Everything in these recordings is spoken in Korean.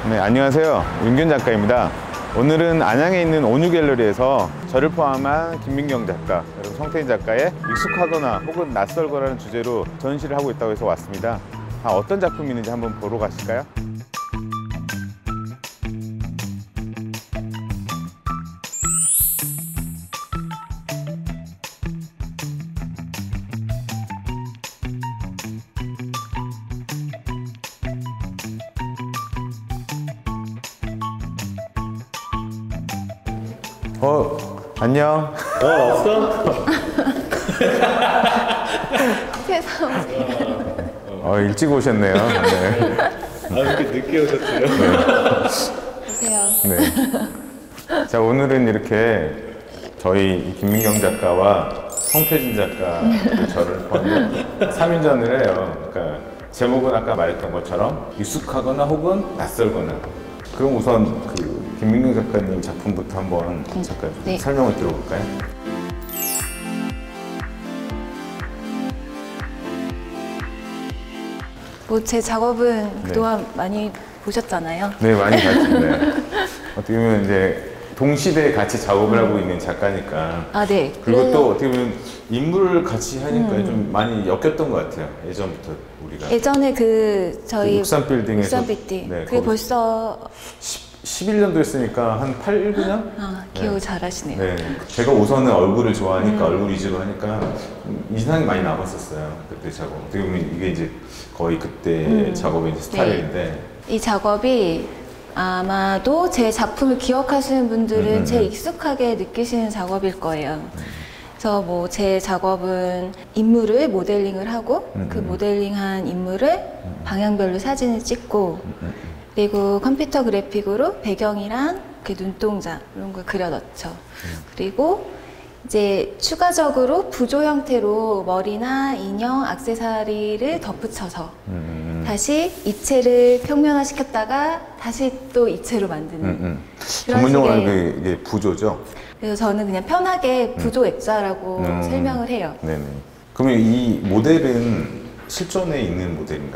네, 안녕하세요. 윤균 작가입니다. 오늘은 안양에 있는 온유갤러리에서 저를 포함한 김민경 작가, 그리고 성태인 작가의 익숙하거나 혹은 낯설거라는 주제로 전시를 하고 있다고 해서 왔습니다. 어떤 작품이 있는지 한번 보러 가실까요? 안녕. 왔어? 세상. 일찍 오셨네요. 네. 이렇게 늦게 오셨어요? 보세요. 네. 자, 오늘은 이렇게 저희 김민경 작가와 성태진 작가, 저를 포함해 3인전을 해요. 그러니까 제목은 아까 말했던 것처럼 익숙하거나 혹은 낯설거나. 그럼 우선 김민경 작가님 작품부터 한번 잠깐 네. 설명을 들어볼까요? 뭐 제 작업은 그동안 많이 보셨잖아요. 네, 많이 봤습니다. 어떻게 보면 이제 동시대에 같이 작업을 하고 있는 작가니까. 아, 네. 그리고 또 어떻게 보면 인물을 같이 하니까 좀 많이 엮였던 것 같아요. 예전부터 우리가. 예전에 저희 옥산 빌딩에서. 옥산 빌딩. 네, 그게 벌써 11년도 했으니까 한 8, 9년? 기억 네. 잘하시네요. 네. 제가 우선은 얼굴을 좋아하니까 얼굴 위주로 하니까 인상이 많이 남았었어요. 그때 작업. 어떻게 보면 이게 이제 거의 그때 작업의 이제 스타일인데. 이 작업이 아마도 제 작품을 기억하시는 분들은 제일 익숙하게 느끼시는 작업일 거예요. 그래서 뭐 제 작업은 인물을 모델링을 하고 그 모델링한 인물을 방향별로 사진을 찍고 그리고 컴퓨터 그래픽으로 배경이랑 그 눈동자 이런 걸 그려 넣죠. 그리고 이제 추가적으로 부조 형태로 머리나 인형, 액세서리를 덧붙여서 다시 입체를 평면화 시켰다가 다시 또 입체로 만드는 전문용어로 이게 부조죠? 그래서 저는 그냥 편하게 부조 액자라고 설명을 해요. 네네. 그러면 이 모델은 실존에 있는 모델인가요?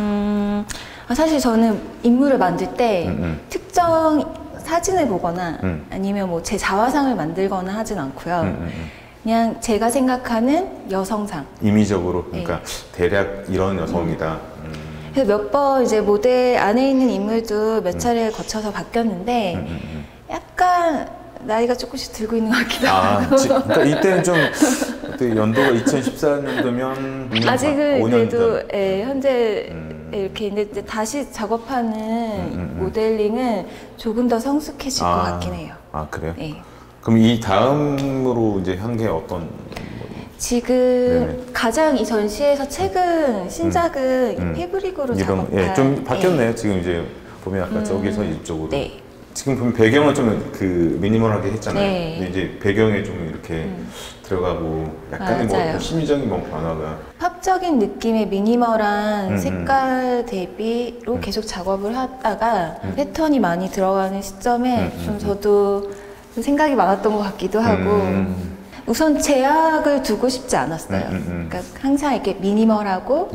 사실 저는 인물을 만들 때 특정 사진을 보거나 아니면 뭐 제 자화상을 만들거나 하진 않고요. 그냥 제가 생각하는 여성상. 임의적으로? 그러니까 대략 이런 여성이다. 그래서 몇 번 이제 모델 안에 있는 인물도 몇 차례 거쳐서 바뀌었는데 약간 나이가 조금씩 들고 있는 것 같기도 하고. 그러니까 이때는 좀 그때 연도가 2014년도면 아직은 5년 그래도 전. 예, 현재 이렇게 이제 다시 작업하는 모델링은 조금 더 성숙해질 것 같긴 해요. 아, 그래요? 예. 그럼 이 다음으로 이제 한 게 어떤? 지금 네네. 가장 이 전시에서 최근 신작은 패브릭으로 작업한. 예, 좀 바뀌었네요. 지금 이제 보면 아까 저기서 이쪽으로. 네. 지금 보면 배경은 좀 미니멀하게 했잖아요. 네. 근데 이제 배경에 좀 이렇게 들어가고 약간의 뭐 맞아요. 심리적인 뭐 변화가. 팝적인 느낌의 미니멀한 색깔 대비로 계속 작업을 하다가 패턴이 많이 들어가는 시점에 좀 저도 좀 생각이 많았던 것 같기도 하고 우선 제약을 두고 싶지 않았어요. 그러니까 항상 이렇게 미니멀하고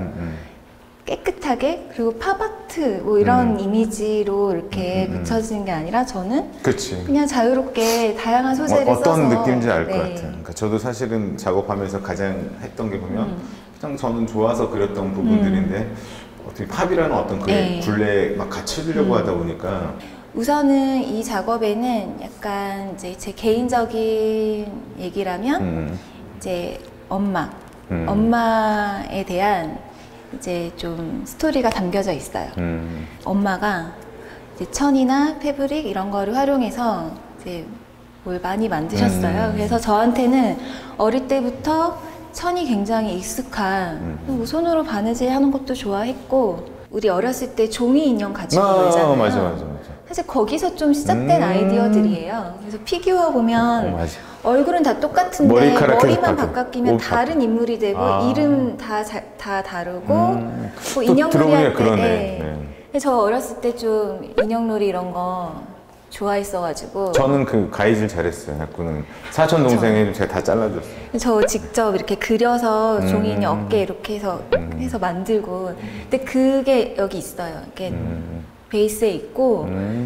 깨끗하게 그리고 팝아트 뭐 이런 이미지로 이렇게 붙여지는 게 아니라 저는 그치. 그냥 자유롭게 다양한 소재를 어떤 써서 느낌인지 알 것 네. 같아요. 그러니까 저도 사실은 작업하면서 가장 했던 게 보면 그냥 저는 좋아서 그렸던 부분들인데 어떻게 팝이라는 어떤 그 네. 굴레에 막 갇혀주려고 하다 보니까 우선은 이 작업에는 약간 이제 제 개인적인 얘기라면 이제 엄마에 대한 이제 좀 스토리가 담겨져 있어요. 엄마가 이제 천이나 패브릭 이런 거를 활용해서 이제 뭘 많이 만드셨어요. 그래서 저한테는 어릴 때부터 천이 굉장히 익숙한 뭐 손으로 바느질 하는 것도 좋아했고 우리 어렸을 때 종이 인형 가지고 놀잖아요. 맞아. 사실 거기서 좀 시작된 아이디어들이에요. 그래서 피규어 보면 맞아. 얼굴은 다 똑같은데 머리카락 머리만 계속 바뀌면 바뀌고. 다른 인물이 되고 이름 다 다르고 뭐 인형놀이 들어보니까 할 때 그러네. 네. 저 어렸을 때 좀 인형놀이 이런 거 좋아했어가지고 저는 그 가위질 잘했어요. 자꾸는 사촌 동생이 제가 다 잘라줬어요. 저 직접 이렇게 그려서 종이 인형 어깨 이렇게 해서 만들고 근데 그게 여기 있어요. 이게 베이스에 있고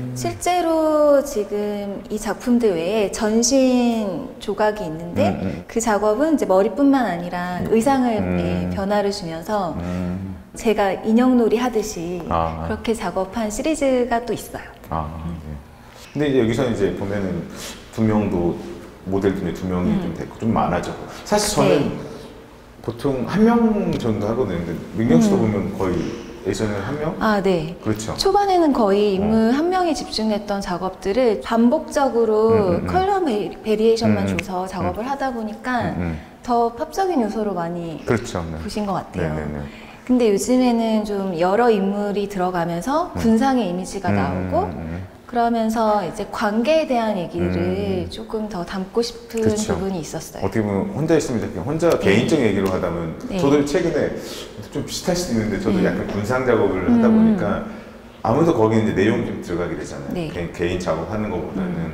실제로 지금 이 작품들 외에 전신 조각이 있는데 그 작업은 이제 머리뿐만 아니라 의상을 예, 변화를 주면서 제가 인형놀이 하듯이 그렇게 작업한 시리즈가 또 있어요. 네. 근데 이제 여기서 이제 보면은 두 명도 모델 중에 두 명이 좀 됐고 좀 많아졌고 사실 저는 네. 보통 한 명 정도 하거든요. 근데 민경 씨도 보면 거의 예전에는 한 명? 아, 네. 그렇죠. 초반에는 거의 인물 한 명이 집중했던 작업들을 반복적으로 컬러 베리에이션만 줘서 작업을 하다 보니까 더 팝적인 요소로 많이 그렇죠. 네. 보신 것 같아요. 네네네. 근데 요즘에는 좀 여러 인물이 들어가면서 군상의 이미지가 나오고 그러면서 이제 관계에 대한 얘기를 조금 더 담고 싶은 그쵸. 부분이 있었어요. 어떻게 보면 혼자 있으면 그냥 혼자 개인적인 얘기로 하다 보면 네. 저도 최근에 좀 비슷할 수도 있는데 저도 약간 군상 작업을 하다 보니까 아무래도 거기 이제 내용이 좀 들어가게 되잖아요. 네. 개인 작업하는 것보다는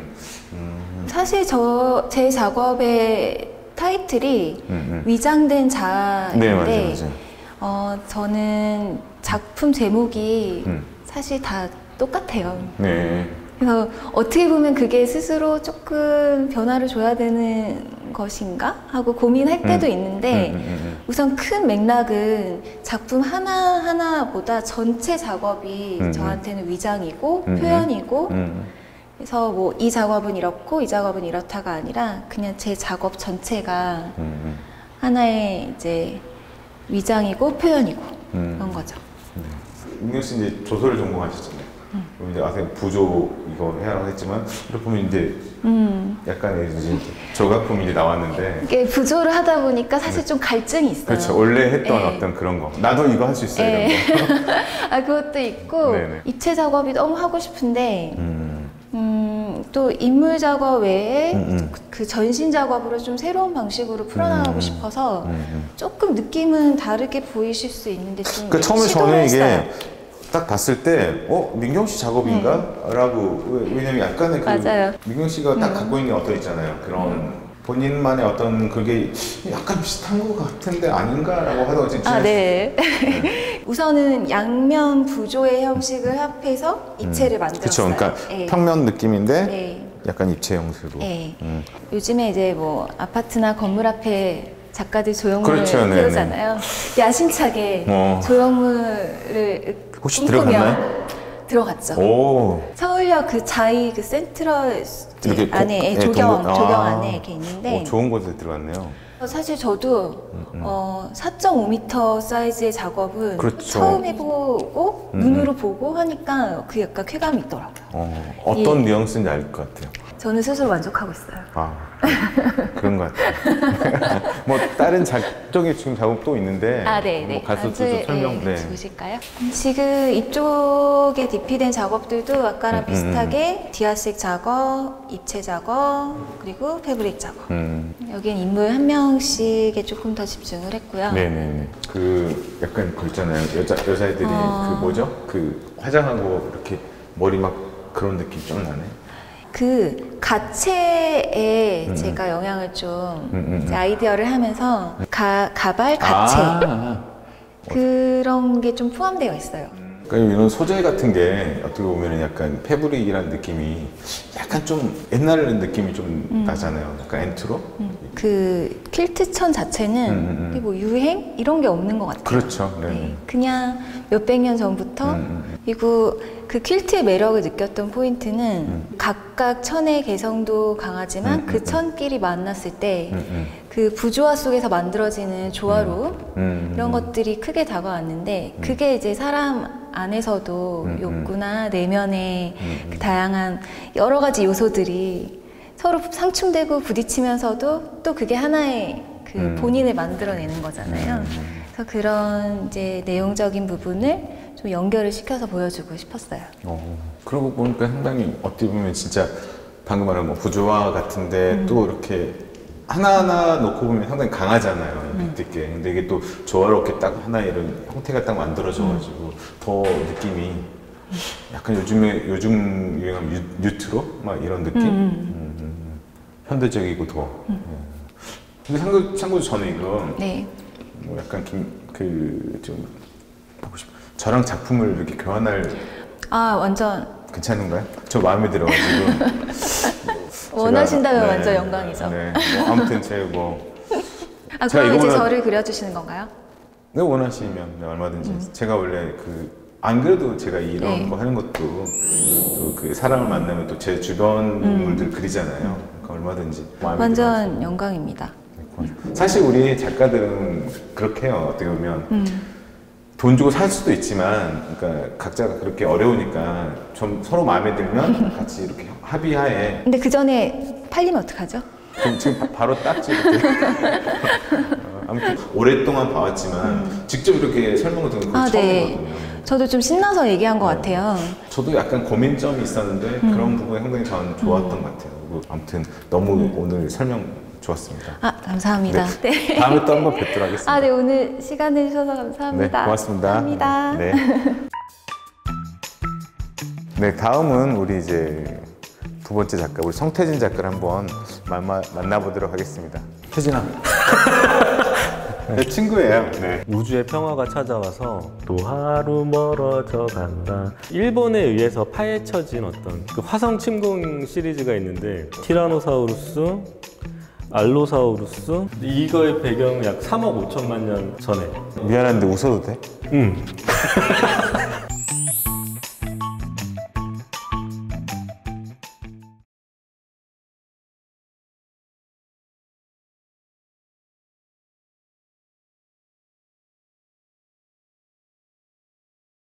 사실 제 작업의 타이틀이 위장된 자아인데 네, 맞아요. 저는 작품 제목이 사실 다 똑같아요. 네. 그래서 어떻게 보면 그게 스스로 조금 변화를 줘야 되는 것인가 하고 고민할 때도 있는데 우선 큰 맥락은 작품 하나하나보다 전체 작업이 저한테는 위장이고 표현이고 그래서 뭐 이 작업은 이렇고 이 작업은 이렇다가 아니라 그냥 제 작업 전체가 하나의 이제 위장이고 표현이고 그런 거죠. 민경 씨 이제 조소를 전공하셨잖아요. 그럼 이제 아세요 부조 이거 해라고 했지만 이렇게 보면 이제 약간의 이제 조각품이 이제 나왔는데 이게 부조를 하다 보니까 사실 좀 갈증이 있어요. 그렇죠. 원래 했던 네. 어떤 그런 거 나도 이거 할 수 있어 이런 거. 아 그것도 있고 네네. 입체 작업이 너무 하고 싶은데 또 인물 작업 외에 그 전신 작업으로 좀 새로운 방식으로 풀어나가고 싶어서 조금 느낌은 다르게 보이실 수 있는데 좀 그러니까 처음에 시도를 저는 했어요. 이게 딱 봤을 때 민경 씨 작업인가? 라고 왜냐면 약간의 그 맞아요. 민경 씨가 딱 갖고 있는 어떤 있잖아요 그런 본인만의 어떤 그게 약간 비슷한 것 같은데 아닌가라고 하다가 진짜 아, 네. 우선은 양면 부조의 형식을 합해서 입체를 그렇죠. 만들었어요. 그러니까 네. 평면 느낌인데 네. 약간 입체 형식으로. 네. 요즘에 이제 뭐 아파트나 건물 앞에 작가들 조형물을 그렇죠, 네네. 세우잖아요. 야심차게 조형물을 혹시 꿈꾸며 들어갔나요? 들어갔죠. 오. 서울역 그 자이 그 센트럴 이렇게 안에 조경 안에 이렇게 있는데 좋은 곳에 들어갔네요. 사실 저도 4.5m 사이즈의 작업은 그렇죠. 처음 해보고 눈으로 보고 하니까 그 약간 쾌감이 있더라고요. 어떤 뉘앙스인지 알 것 같아요. 저는 스스로 만족하고 있어요. 아, 그런 것 같아요. 뭐 다른 작적인 지금 작업 또 있는데 뭐 가수도 좀 설명. 네. 보실까요? 지금 이쪽에 DP된 작업들도 아까랑 비슷하게 디아식 작업, 입체 작업, 그리고 패브릭 작업. 여긴 인물 한 명씩에 조금 더 집중을 했고요. 네네네. 그 약간 그 있잖아요. 여자애들이 그 뭐죠? 그 화장하고 이렇게 머리 막 그런 느낌 좀 나네. 그 가체에 제가 영향을 좀 이제 아이디어를 하면서 가발 가체 그런 게 좀 포함되어 있어요. 그러니까 이런 소재 같은 게 어떻게 보면 약간 패브릭이라는 느낌이 약간 좀 옛날 느낌이 좀 나잖아요. 약간 엔트로? 그 퀼트천 자체는 이게 뭐 유행 이런 게 없는 것 같아요. 그렇죠. 네. 네, 그냥 몇백 년 전부터 그리고 그 퀼트의 매력을 느꼈던 포인트는 각각 천의 개성도 강하지만 그 천끼리 만났을 때 그 부조화 속에서 만들어지는 조화로움 이런 것들이 크게 다가왔는데 그게 이제 사람 안에서도 욕구나 내면의 그 다양한 여러 가지 요소들이 서로 상충되고 부딪히면서도 또 그게 하나의 그 본인을 만들어내는 거잖아요. 그래서 그런 이제 내용적인 부분을 좀 연결을 시켜서 보여주고 싶었어요. 그러고 보니까 상당히 어떻게 보면 진짜 방금 말한 뭐 부조화 같은데 또 이렇게 하나하나 놓고 보면 상당히 강하잖아요. 밑에 근데 이게 또 조화롭게 딱 하나 이런 형태가 딱 만들어져가지고 더 느낌이 약간 요즘 유행하는 뉴트로 막 이런 느낌. 현대적이고 더. 근데 참고로 저는 이거 뭐 약간 좀 보고 싶어. 저랑 작품을 이렇게 교환할 아, 완전 괜찮은가요? 저 마음에 들어가지고. 원하신다면 제가- 완전 영광이죠. 네. 뭐 아무튼 제가 아, 제가 그럼 이제 이거보다- 저를 그려주시는 건가요? 네, 원하시면 네, 얼마든지. 제가 원래 안 그래도 제가 이런 네. 거 하는 것도 또 그 사람을 만나면 또 제 주변 인물들 그리잖아요. 그러니까 얼마든지. 마음에 들어가지고. 완전 영광입니다. 사실 우리 작가들은 그렇게 해요. 어떻게 보면 돈 주고 살 수도 있지만, 그러니까 각자가 그렇게 어려우니까 좀 서로 마음에 들면 같이 이렇게 합의하에. 근데 그 전에 팔리면 어떡하죠? 그럼 지금 바로 딱지 이렇게. 아무튼 오랫동안 봐왔지만 직접 이렇게 설명을 듣는 건 아, 네. 처음이거든요. 저도 좀 신나서 얘기한 것 같아요. 저도 약간 고민점이 있었는데 그런 부분이 상당히 저는 좋았던 것 같아요. 그리고 아무튼 너무 오늘 설명 좋았습니다. 아, 감사합니다. 네. 다음에 또 한번 뵙도록 하겠습니다. 아, 네. 오늘 시간 내주셔서 감사합니다. 네, 고맙습니다. 감사합니다. 네. 네, 다음은 우리 이제 두 번째 작가, 우리 성태진 작가를 한번 만나보도록 하겠습니다. 태진아. 내 친구예요. 네. 우주의 평화가 찾아와서 또 하루 멀어져 간다. 일본에 의해서 파헤쳐진 어떤 그 화성 침공 시리즈가 있는데 티라노사우루스, 알로사우루스 이거의 배경은 약 3억 5천만 년 전에. 미안한데 웃어도 돼? 응.